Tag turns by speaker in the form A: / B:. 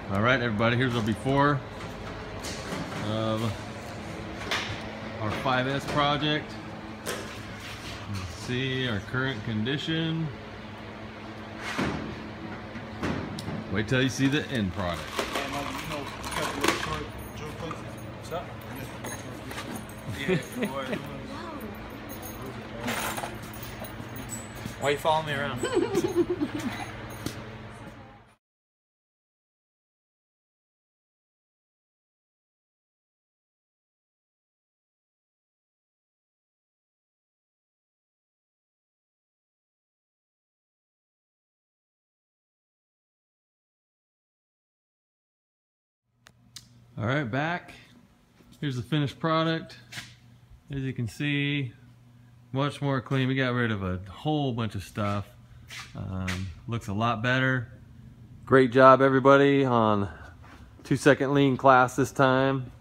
A: All right, everybody, here's our before of our 5S project. You can see our current condition. Wait till you see the end product.
B: What's up? Why are you following me around?
A: All right, back. Here's the finished product. As you can see, much more clean. We got rid of a whole bunch of stuff. Looks a lot better. Great job, everybody, on 2-second lean class this time.